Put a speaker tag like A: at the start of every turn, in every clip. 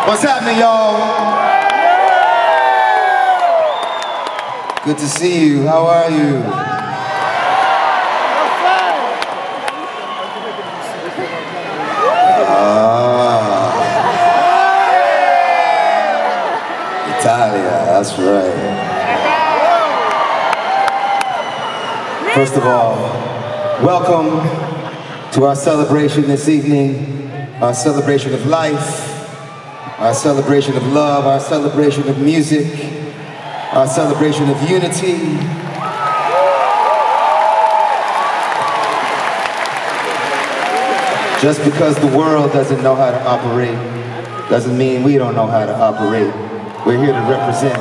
A: What's happening, y'all? Good to see you. How are you? Italia, that's right. First of all, welcome to our celebration this evening, our celebration of life, our celebration of love, our celebration of music, our celebration of unity. Just because the world doesn't know how to operate doesn't mean we don't know how to operate. We're here to represent.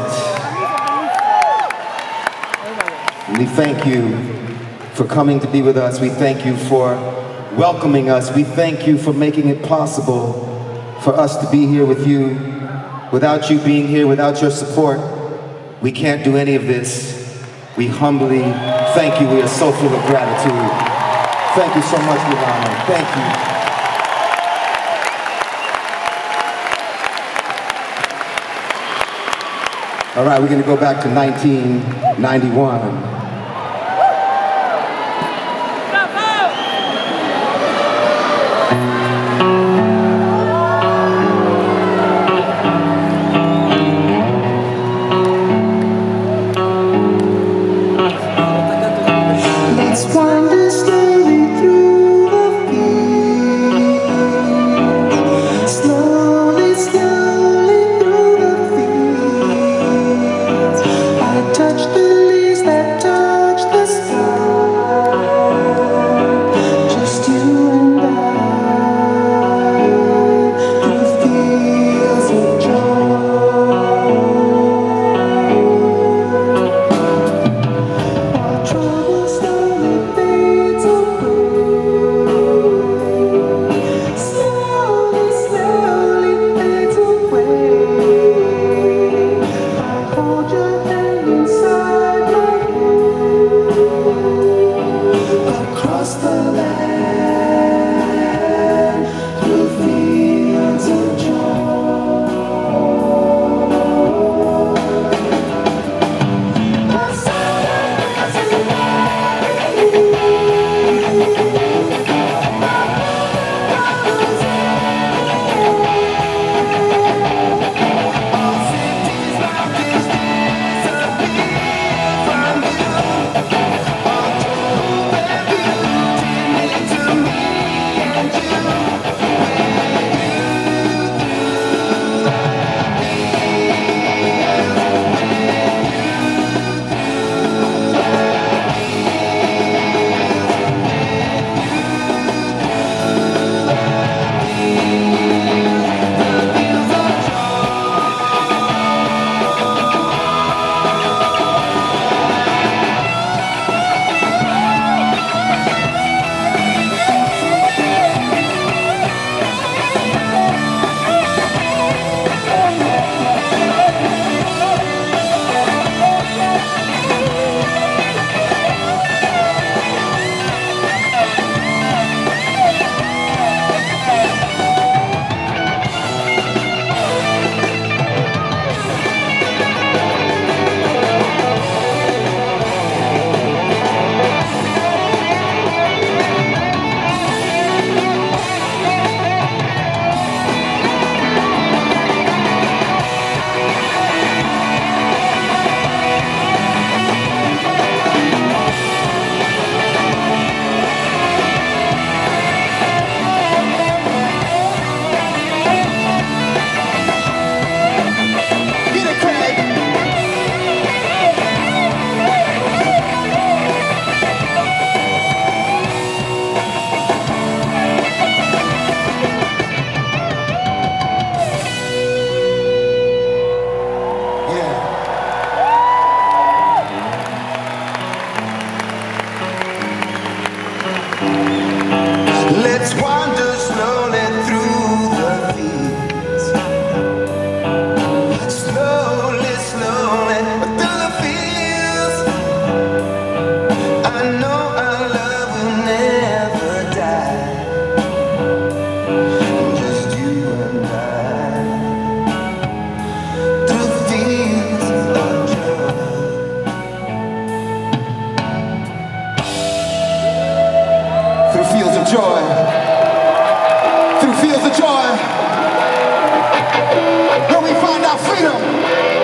A: And we thank you for coming to be with us. We thank you for welcoming us. We thank you for making it possible for us to be here with you. Without you being here, without your support, we can't do any of this. We humbly thank you. We are so full of gratitude. Thank you so much, Milano. Thank you. All right, we're going to go back to 1991.
B: Touch the leaves that
A: joy. Through fields of joy, where we find our freedom.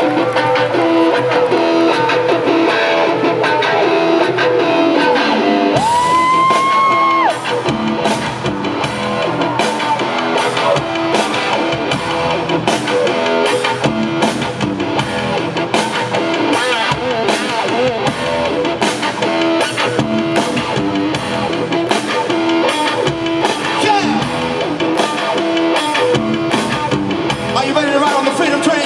A: Are you ready to ride on the freedom train?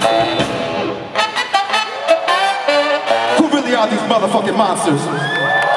A: These motherfucking monsters.